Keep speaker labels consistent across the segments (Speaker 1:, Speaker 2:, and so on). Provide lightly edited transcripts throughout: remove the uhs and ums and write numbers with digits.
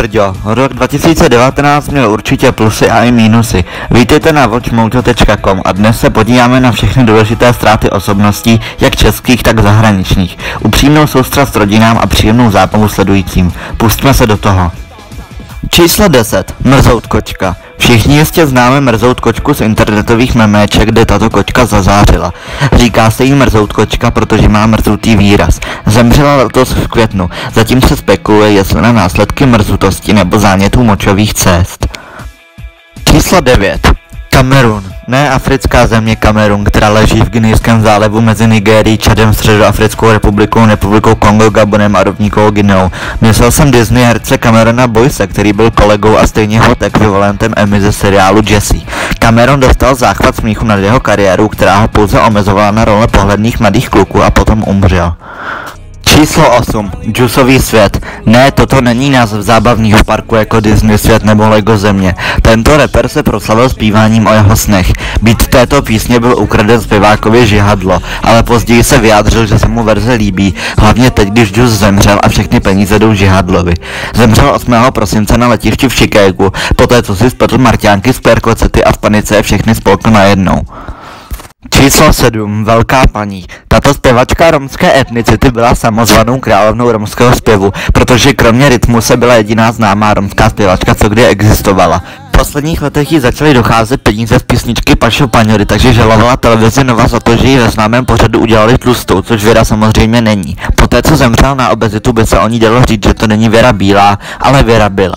Speaker 1: Brďo, rok 2019 měl určitě plusy a i mínusy. Vítejte na watchmojo.com a dnes se podíváme na všechny důležité ztráty osobností, jak českých, tak zahraničních. Upřímnou soustrast rodinám a příjemnou zábavu sledujícím. Pustíme se do toho. Číslo 10. Mrzout kočka. Všichni jistě známe mrzout kočku z internetových meméček, kde tato kočka zazářila. Říká se jí mrzout kočka, protože má mrzutý výraz. Zemřela letos v květnu, zatím se spekuluje, jestli na následky mrzutosti nebo zánětů močových cest. Číslo 9. Kamerun. Ne africká země Kamerun, která leží v Guinejském zálivu mezi Nigérií, Čadem, Středoafrickou republikou, Republikou Kongo, Gabonem a Rovníkovou Guineou. Myslel jsem Disney herce Camerona Boyce, který byl kolegou a stejně hot ekvivalentem Emmy ze seriálu Jessie. Cameron dostal záchvat smíchu nad jeho kariéru, která ho pouze omezovala na role pohledných mladých kluků a potom umřel. Číslo 8. Juicový svět. Ne, toto není název zábavního parku jako Disney svět nebo Lego země. Tento rapper se proslavil zpíváním o jeho snech. Beat této písně byl ukraden zpěvákovi Žihadlo, ale později se vyjádřil, že se mu verze líbí, hlavně teď, když Juice zemřel a všechny peníze jdou Žihadlovi. Zemřel 8. prosince na letišti v Chicagu, poté co si spletl marťánky z perkocety a v panice je všechny spolkl najednou. Číslo 7. Velká paní. Tato zpěvačka romské etnicity byla samozvanou královnou romského zpěvu, protože kromě Rytmuse byla jediná známá romská zpěvačka, co kdy existovala. V posledních letech jí začaly docházet peníze z písničky Pašo Paňory, takže žalovala televizi Nova za to, že jí ve známém pořadu udělali tlustou, což Věra samozřejmě není. Poté co zemřel na obezitu, by se o ní dalo říct, že to není Věra bílá, ale Věra byla.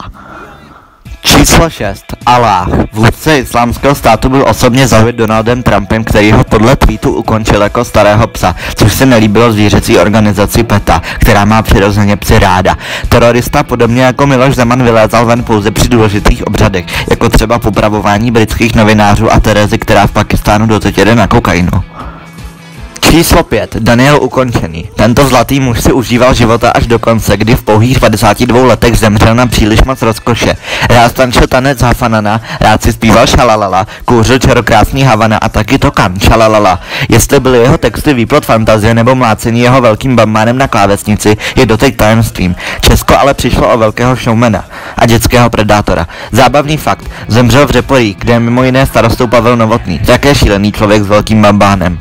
Speaker 1: Číslo 6. Aláh. Vůdce islámského státu byl osobně zavit Donaldem Trumpem, který ho podle tweetu ukončil jako starého psa, což se nelíbilo zvířecí organizaci PETA, která má přirozeně psy ráda. Terorista podobně jako Miloš Zeman vylézal ven pouze při důležitých obřadech, jako třeba popravování britských novinářů a Terezy, která v Pakistánu doteď jede na kokainu. Číslo 5. Daniel Ukončený. Tento zlatý muž si užíval života až do konce, kdy v pouhých 52 letech zemřel na příliš moc rozkoše. Rád tančil tanec Hafanana, rád si zpíval šalalala, kouřil čarokrásný Havana a taky tokan šalalala. Jestli byly jeho texty výplod fantazie nebo mlácení jeho velkým bambánem na klávesnici, je doteď tajemstvím. Česko ale přišlo o velkého showmana a dětského predátora. Zábavný fakt. Zemřel v Řeporí, kde je mimo jiné starostou Pavel Novotný. Také šílený člověk s velkým bambánem.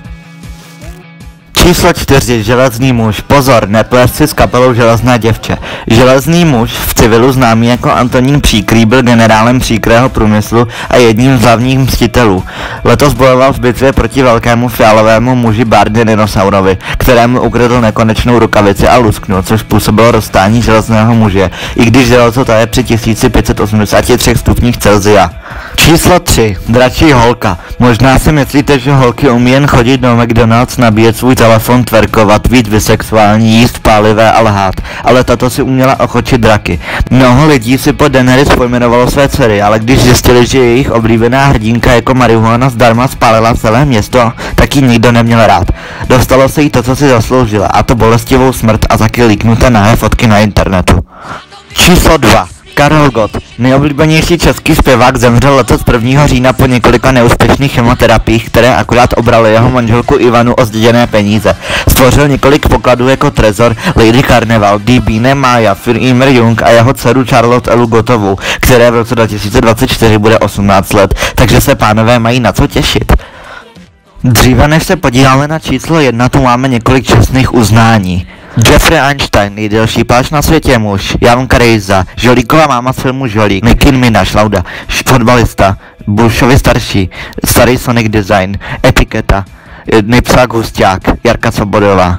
Speaker 1: Číslo 4. Železný muž. Pozor, neplést si s kapelou Železné děvče. Železný muž, v civilu známý jako Antonín Příkrý, byl generálem příkrého průmyslu a jedním z hlavních mstitelů. Letos bojoval v bitvě proti velkému fialovému muži Bardy Dinosaurovi, kterému ukradl nekonečnou rukavici a lusknul, což způsobilo rozstání železného muže, i když železo taje při 1583 stupních Celsia. Číslo 3. Dračí holka. Možná si myslíte, že holky umí jen chodit do McDonald's, nabíjet svůj telefon, tverkovat, být bisexuální, jíst pálivé a lhát, ale tato si uměla ochočit draky. Mnoho lidí si po Daenerys pojmenovalo své dcery, ale když zjistili, že jejich oblíbená hrdinka jako marihuana zdarma spálila celé město, tak ji nikdo neměl rád. Dostalo se jí to, co si zasloužila, a to bolestivou smrt a taky líknuté nahé fotky na internetu. Číslo 2. Karel Gott. Nejoblíbenější český zpěvák zemřel letos 1. října po několika neúspěšných chemoterapiích, které akorát obraly jeho manželku Ivanu o zděděné peníze. Stvořil několik pokladů jako Trezor, Lady Carnival, DB, Mája, Firmer Jung a jeho dceru Charlotte Elu Gottovou, které v roce 2024 bude 18 let, takže se pánové mají na co těšit. Dříve než se podíváme na číslo 1, tu máme několik čestných uznání. Jeffrey Einstein, nejdelší pláč na světě muž, Jan Krejza, Žolíková máma z filmu Žolík, Nicki Minaj, Lauda, fotbalista, Bushovi starší, starý Sonic Design, Etiketa, Nipsák Husťák, Jarka Svobodová.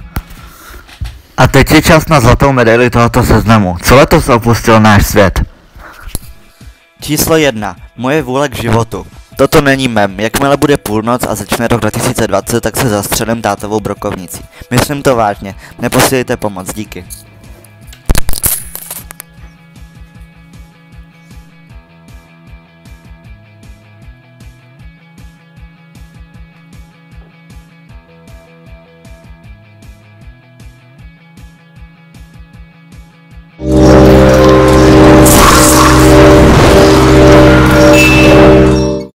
Speaker 1: A teď je čas na zlatou medaili tohoto seznamu. Co letos opustil náš svět? Číslo 1. Moje vůle k životu. Toto není mem, jakmile bude půlnoc a začne rok 2020, tak se zastřelím tátovou brokovnicí. Myslím to vážně, neposílejte pomoc, díky.